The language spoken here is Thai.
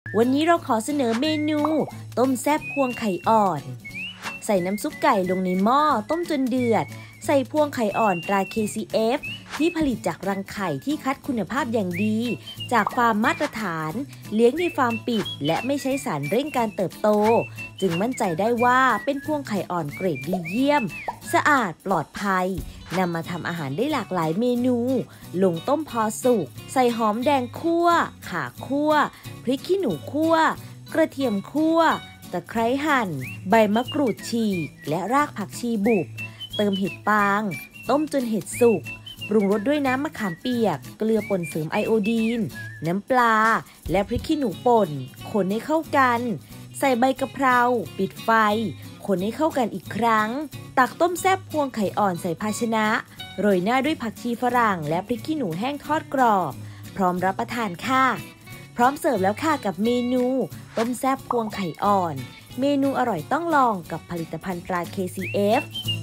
วันนี้เราขอเสนอเมนูต้มแซ่บพวงไข่อ่อนใส่น้ำซุปไก่ลงในหม้อต้มจนเดือดใส่พวงไข่อ่อนตรา KCF ที่ผลิตจากรังไข่ที่คัดคุณภาพอย่างดีจากฟาร์มมาตรฐานเลี้ยงในฟาร์มปิดและไม่ใช้สารเร่งการเติบโตจึงมั่นใจได้ว่าเป็นพวงไข่อ่อนเกรดดีเยี่ยมสะอาดปลอดภัยนำมาทำอาหารได้หลากหลายเมนูลงต้มพอสุกใส่หอมแดงคั่วข่าคั่วพริกขี้หนูคั่วกระเทียมคั่วตะไคร้หั่นใบมะกรูดฉีกและรากผักชีบุบเติมเห็ดฟางต้มจนเห็ดสุกปรุงรสด้วยน้ำมะขามเปียกเกลือป่นเสริมไอโอดีนน้ำปลาและพริกขี้หนูป่นคนให้เข้ากันใส่ใบกะเพราปิดไฟคนให้เข้ากันอีกครั้งตักต้มแซ่บพวงไข่อ่อนใส่ภาชนะโรยหน้าด้วยผักชีฝรั่งและพริกขี้หนูแห้งทอดกรอบพร้อมรับประทานค่ะพร้อมเสิร์ฟแล้วค่ะกับเมนูต้มแซ่บพวงไข่อ่อนเมนูอร่อยต้องลองกับผลิตภัณฑ์ตรา KCF